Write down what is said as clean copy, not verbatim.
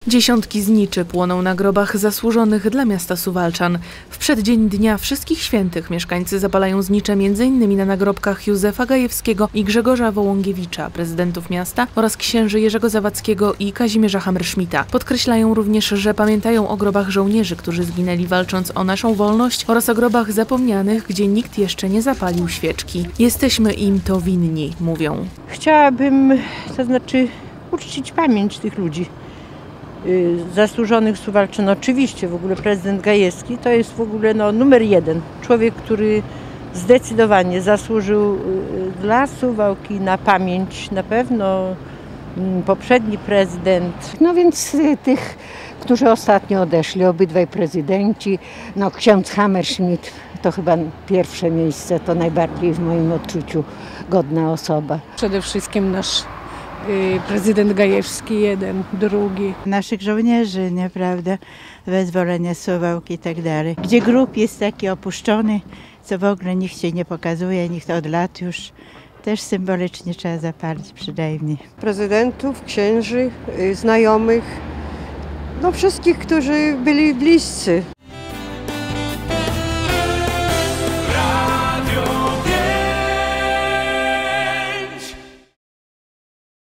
Dziesiątki zniczy płoną na grobach zasłużonych dla miasta Suwałczan. W przeddzień Dnia Wszystkich Świętych mieszkańcy zapalają znicze m.in. na nagrobkach Józefa Gajewskiego i Grzegorza Wołągiewicza, prezydentów miasta, oraz księży Jerzego Zawadzkiego i Kazimierza Hammerschmidta. Podkreślają również, że pamiętają o grobach żołnierzy, którzy zginęli walcząc o naszą wolność, oraz o grobach zapomnianych, gdzie nikt jeszcze nie zapalił świeczki. Jesteśmy im to winni, mówią. Chciałabym, uczcić pamięć tych ludzi zasłużonych Suwałczan. Oczywiście w ogóle prezydent Gajewski to jest w ogóle numer jeden. Człowiek, który zdecydowanie zasłużył dla Suwałki na pamięć. Na pewno poprzedni prezydent. No więc tych, którzy ostatnio odeszli, obydwaj prezydenci, ksiądz Hammerschmidt to chyba pierwsze miejsce, to najbardziej w moim odczuciu godna osoba. Przede wszystkim nasz prezydent Gajewski, jeden, drugi. Naszych żołnierzy, nieprawda, wyzwolenia Suwałki i tak dalej. Gdzie grób jest taki opuszczony, co w ogóle nikt się nie pokazuje, nikt od lat już, też symbolicznie trzeba zapalić przynajmniej. Prezydentów, księży, znajomych, wszystkich, którzy byli bliscy.